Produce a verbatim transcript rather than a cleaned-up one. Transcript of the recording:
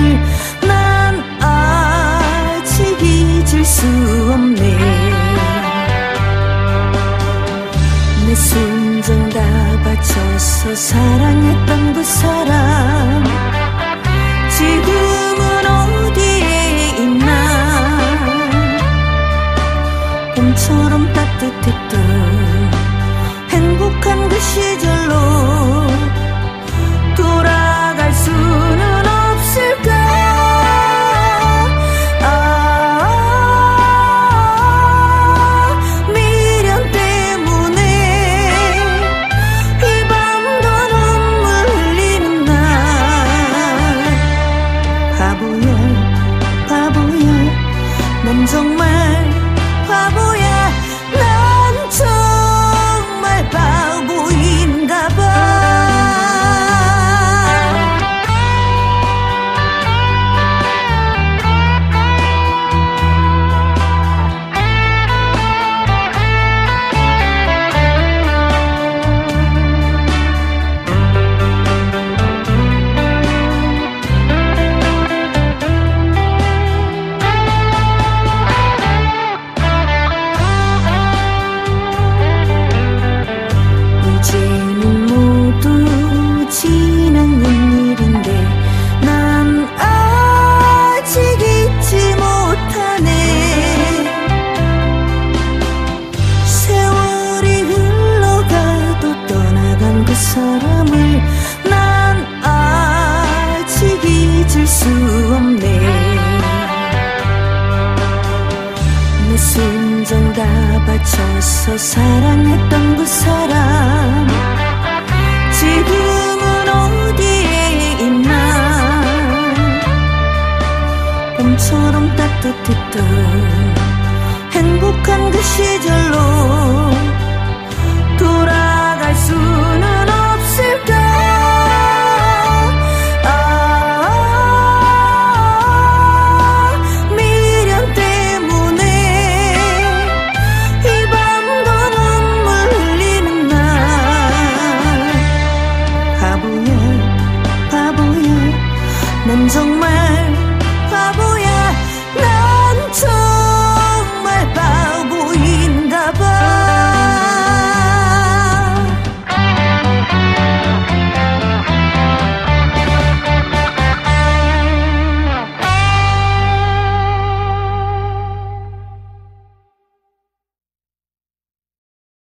사람을 난 아직 잊을 수 없네. 내 순정 다 바쳐서 사랑했던 그 사람 지금은 어디에 있나. 봄처럼 따뜻했던 행복한 그 시절로 돌아갈 수는 없을까. 아, 미련 때문에 이 밤도 눈물 흘리는 날. 바보야 바보야 넌 정말 바보야. 난 정말 바보인가 봐. 이제는 모두 지나간 일인데 난 아직 잊지 못하네. 세월이 흘러가도 떠나간 그 사람을 난 아직 잊을 수 없네. 내 순정 다 바쳐서 사랑했던 그 사람 지금은 어디에 있나. 봄처럼 따뜻했던 행복한 그 시절로